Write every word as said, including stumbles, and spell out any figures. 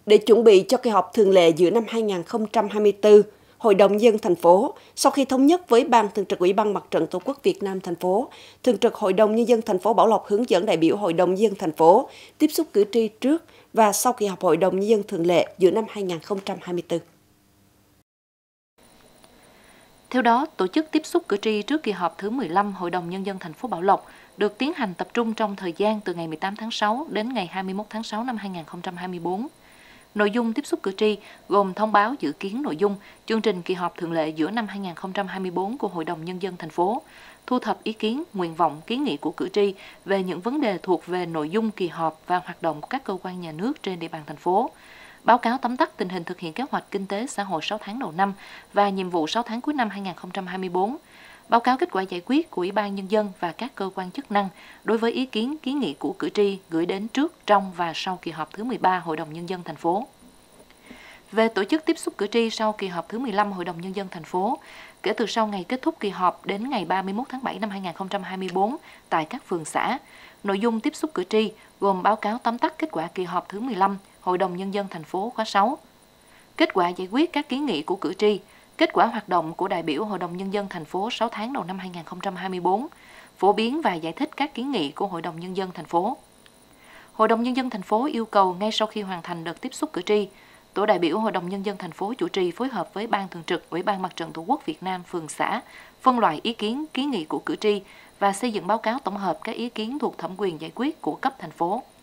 Để chuẩn bị cho kỳ họp thường lệ giữa năm hai nghìn không trăm hai mươi tư, Hội đồng Nhân dân thành phố, sau khi thống nhất với Ban Thường trực Ủy ban Mặt trận Tổ quốc Việt Nam thành phố, Thường trực Hội đồng Nhân dân thành phố Bảo Lộc hướng dẫn đại biểu Hội đồng Nhân dân thành phố tiếp xúc cử tri trước và sau kỳ họp Hội đồng Nhân dân thường lệ giữa năm hai nghìn không trăm hai mươi tư. Theo đó, tổ chức tiếp xúc cử tri trước kỳ họp thứ mười lăm Hội đồng Nhân dân thành phố Bảo Lộc được tiến hành tập trung trong thời gian từ ngày mười tám tháng sáu đến ngày hai mươi mốt tháng sáu năm hai nghìn không trăm hai mươi tư. Nội dung tiếp xúc cử tri gồm thông báo dự kiến nội dung chương trình kỳ họp thường lệ giữa năm hai nghìn không trăm hai mươi tư của Hội đồng Nhân dân thành phố, thu thập ý kiến, nguyện vọng, kiến nghị của cử tri về những vấn đề thuộc về nội dung kỳ họp và hoạt động của các cơ quan nhà nước trên địa bàn thành phố, báo cáo tóm tắt tình hình thực hiện kế hoạch kinh tế xã hội sáu tháng đầu năm và nhiệm vụ sáu tháng cuối năm hai nghìn không trăm hai mươi tư, báo cáo kết quả giải quyết của Ủy ban Nhân dân và các cơ quan chức năng đối với ý kiến, kiến nghị của cử tri gửi đến trước, trong và sau kỳ họp thứ mười ba Hội đồng Nhân dân thành phố. Về tổ chức tiếp xúc cử tri sau kỳ họp thứ mười lăm Hội đồng Nhân dân thành phố, kể từ sau ngày kết thúc kỳ họp đến ngày ba mươi mốt tháng bảy năm hai nghìn không trăm hai mươi tư tại các phường xã, nội dung tiếp xúc cử tri gồm báo cáo tóm tắt kết quả kỳ họp thứ mười lăm Hội đồng Nhân dân thành phố khóa sáu, kết quả giải quyết các kiến nghị của cử tri, kết quả hoạt động của đại biểu Hội đồng Nhân dân thành phố sáu tháng đầu năm hai nghìn không trăm hai mươi tư, phổ biến và giải thích các kiến nghị của Hội đồng Nhân dân thành phố. Hội đồng Nhân dân thành phố yêu cầu ngay sau khi hoàn thành đợt tiếp xúc cử tri, tổ đại biểu Hội đồng Nhân dân thành phố chủ trì phối hợp với Ban Thường trực Ủy ban Mặt trận Tổ quốc Việt Nam phường xã, phân loại ý kiến, kiến nghị của cử tri và xây dựng báo cáo tổng hợp các ý kiến thuộc thẩm quyền giải quyết của cấp thành phố.